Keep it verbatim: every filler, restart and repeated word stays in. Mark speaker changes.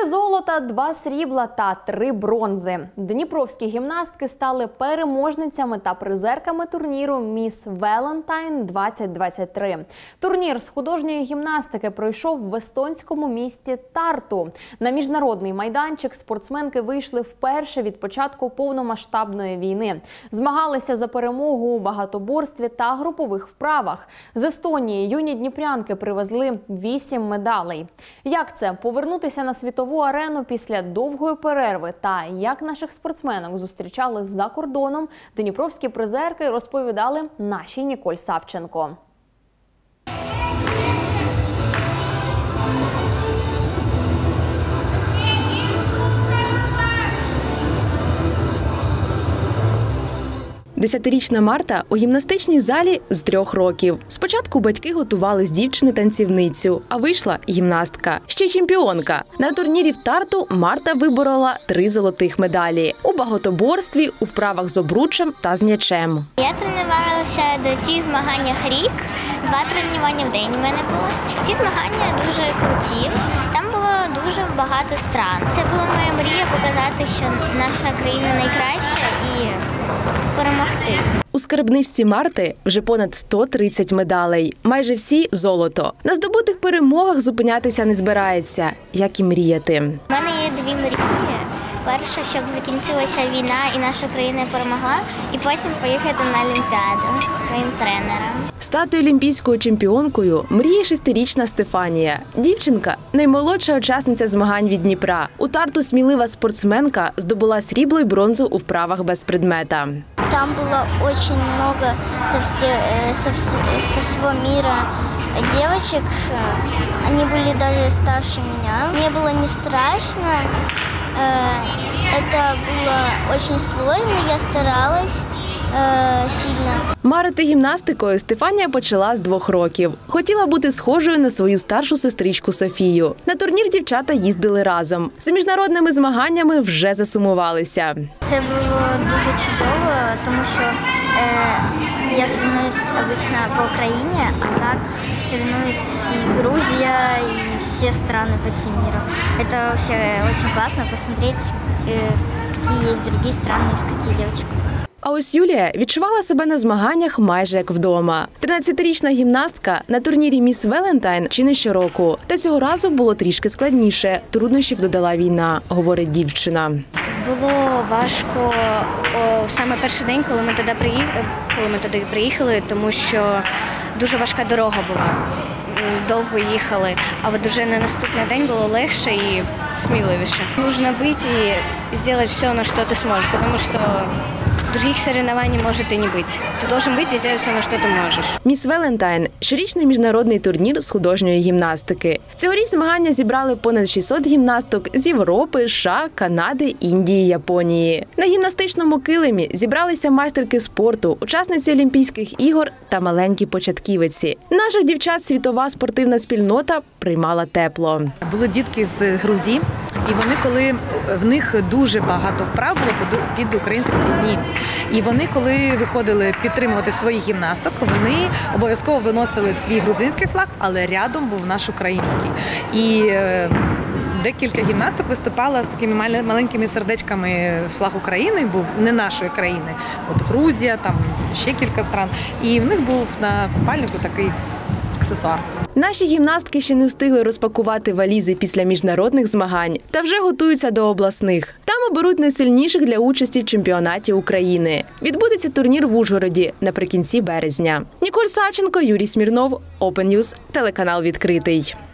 Speaker 1: Три золота, два срібла та три бронзи. Дніпровські гімнастки стали переможницями та призерками турніру «Міс Велентайн двадцять двадцять три». Турнір з художньої гімнастики пройшов в естонському місті Тарту. На міжнародний майданчик спортсменки вийшли вперше від початку повномасштабної війни. Змагалися за перемогу у багатоборстві та групових вправах. З Естонії юні дніпрянки привезли вісім медалей. Як це – повернутися на світову арену після довгої перерви та як наших спортсменок зустрічали за кордоном, дніпровські призерки розповідали нашій Ніколь Савченко.
Speaker 2: Десятирічна Марта у гімнастичній залі з трьох років. Спочатку батьки готували з дівчини танцівницю, а вийшла гімнастка. Ще й чемпіонка. На турнірі в Тарту Марта виборола три золотих медалі. У багатоборстві, у вправах з обручем та з м'ячем.
Speaker 3: Я тренувалася до цих змагань рік. Два тренування в день у мене було. Ці змагання дуже круті. Там було дуже багато стран. Це була моя мрія показати, що наша країна найкраща і перемогти.
Speaker 2: У скарбничці Марти вже понад сто тридцять медалей. Майже всі – золото. На здобутих перемогах зупинятися не збирається, як і мріяти.
Speaker 3: У мене є дві мрії. Перша, щоб закінчилася війна і наша країна перемогла, і потім поїхати на Олімпіаду зі своїм тренером.
Speaker 2: Стати олімпійською чемпіонкою мріє шестирічна Стефанія. Дівчинка – наймолодша учасниця змагань від Дніпра. У Тарту смілива спортсменка здобула срібло й бронзу у вправах без предмета.
Speaker 3: Там было очень много со, все, со, со всего мира девочек. Они были даже старше меня. Мне было не страшно. Это было очень сложно. Я старалась сильно.
Speaker 2: Марити гімнастикою Стефанія почала з двох років. Хотіла бути схожою на свою старшу сестричку Софію. На турнір дівчата їздили разом. За міжнародними змаганнями вже засумувалися.
Speaker 3: Це було дуже чудово, тому що е, я соревнуюсь обично по Україні, а так соревнуюсь і Грузія, і всі країни по всьому світу. Це взагалі дуже класно посмотрети, які є інші країни, з яких дівчат.
Speaker 2: А ось Юлія відчувала себе на змаганнях майже як вдома. тринадцятирічна гімнастка на турнірі «Міс Велентайн» чи не щороку. Та цього разу було трішки складніше. Труднощів додала війна, говорить дівчина.
Speaker 4: Було важко о, саме перший день, коли ми туди приїхали, коли ми туди приїхали, тому що дуже важка дорога була. Довго їхали, а от вже на наступний день було легше і сміливіше. Потрібно вийти і зробити все, на що ти зможеш, тому що других соревнований может и не быть. Ты должен выйти и сделать все, на что ты можешь.
Speaker 2: «Міс Велентайн» – щорічний міжнародний турнір з художньої гімнастики. Цьогоріч змагання зібрали понад шістсот гімнасток з Європи, США, Канади, Індії, Японії. На гімнастичному килимі зібралися майстерки спорту, учасниці Олімпійських ігор та маленькі початківиці. Наших дівчат світова спортивна спільнота приймала тепло.
Speaker 5: Були дітки з Грузії, і вони, коли в них дуже багато вправ було під українські пісні. І вони, коли виходили підтримувати своїх гімнасток, вони обов'язково виносили свій грузинський флаг, але рядом був наш український. І е, декілька гімнасток виступало з такими маленькими сердечками флаг України, був не нашої країни, от Грузія, там ще кілька стран. І в них був на купальнику такий аксесуар.
Speaker 2: Наші гімнастки ще не встигли розпакувати валізи після міжнародних змагань та вже готуються до обласних. Там оберуть найсильніших для участі в чемпіонаті України. Відбудеться турнір в Ужгороді наприкінці березня. Ніколь Савченко, Юрій Смірнов, Open News, телеканал «Відкритий».